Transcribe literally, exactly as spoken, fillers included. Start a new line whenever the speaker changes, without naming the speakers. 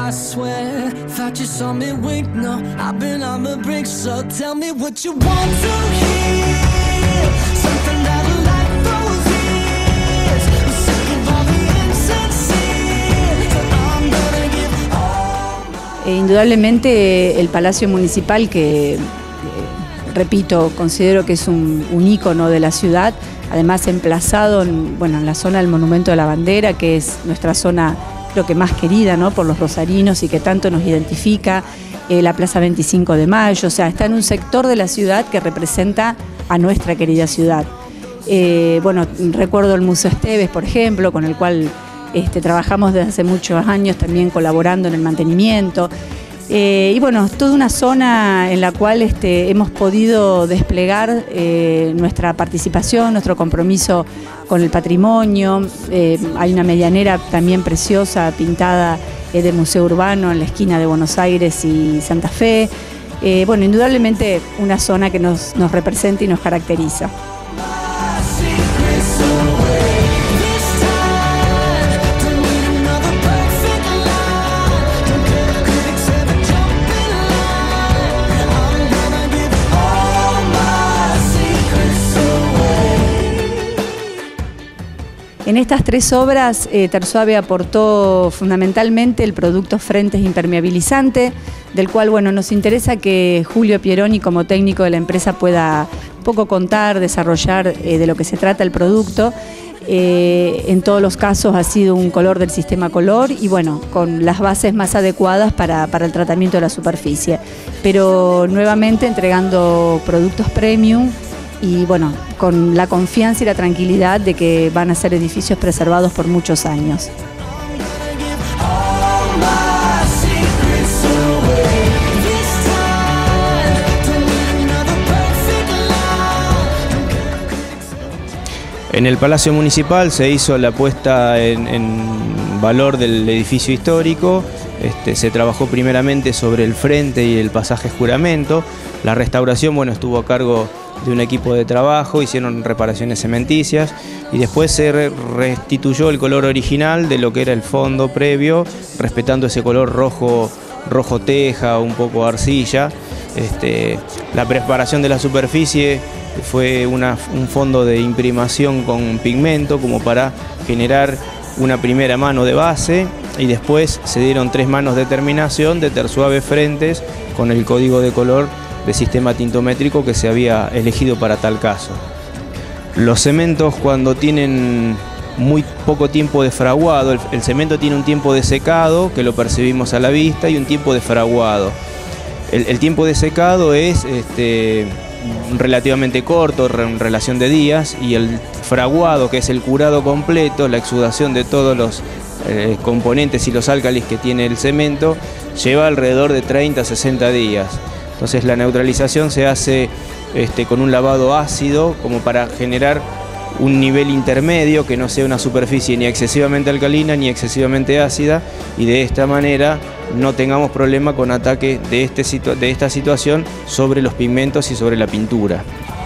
I swear, thought you saw me wink, no, I've been on the brink, so tell me what you want to hear. Something that'll light those years. I'm sick of all the insincere, so I'm gonna give all my...
E indudablemente el Palacio Municipal, que eh, repito, considero que es un, un ícono de la ciudad, además emplazado en, bueno, en la zona del Monumento de la Bandera, que es nuestra zona creo que más querida, ¿no?, por los rosarinos y que tanto nos identifica, eh, la Plaza veinticinco de Mayo, o sea, está en un sector de la ciudad que representa a nuestra querida ciudad. Eh, bueno, recuerdo el Museo Esteves, por ejemplo, con el cual este, trabajamos desde hace muchos años también colaborando en el mantenimiento. Eh, y bueno, toda una zona en la cual este, hemos podido desplegar eh, nuestra participación, nuestro compromiso con el patrimonio. Eh, hay una medianera también preciosa, pintada eh, de museo urbano en la esquina de Buenos Aires y Santa Fe. Eh, bueno, indudablemente una zona que nos, nos representa y nos caracteriza. En estas tres obras, eh, Tersuave aportó fundamentalmente el producto Frentes Impermeabilizante, del cual bueno, nos interesa que Julio Pieroni, como técnico de la empresa, pueda un poco contar, desarrollar eh, de lo que se trata el producto. Eh, en todos los casos ha sido un color del sistema color y bueno, con las bases más adecuadas para, para el tratamiento de la superficie. Pero nuevamente entregando productos premium, y bueno, con la confianza y la tranquilidad de que van a ser edificios preservados por muchos años.
En el Palacio Municipal se hizo la puesta en, en valor del edificio histórico. Este, se trabajó primeramente sobre el frente y el pasaje Juramento. La restauración, bueno, estuvo a cargo de un equipo de trabajo, hicieron reparaciones cementicias y después se re restituyó el color original de lo que era el fondo previo, respetando ese color rojo, rojo teja, un poco arcilla. Este, la preparación de la superficie fue una, un fondo de imprimación con pigmento como para generar una primera mano de base y después se dieron tres manos de terminación de Tersuave Frentes con el código de color de sistema tintométrico que se había elegido para tal caso. Los cementos, cuando tienen muy poco tiempo de fraguado, el, el cemento tiene un tiempo de secado que lo percibimos a la vista y un tiempo de fraguado. El, el tiempo de secado es este, relativamente corto en relación de días, y el fraguado, que es el curado completo, la exudación de todos los eh, componentes y los álcalis que tiene el cemento, lleva alrededor de treinta a sesenta días. Entonces la neutralización se hace este, con un lavado ácido como para generar un nivel intermedio, que no sea una superficie ni excesivamente alcalina ni excesivamente ácida, y de esta manera no tengamos problema con ataque de, este, de esta situación sobre los pigmentos y sobre la pintura.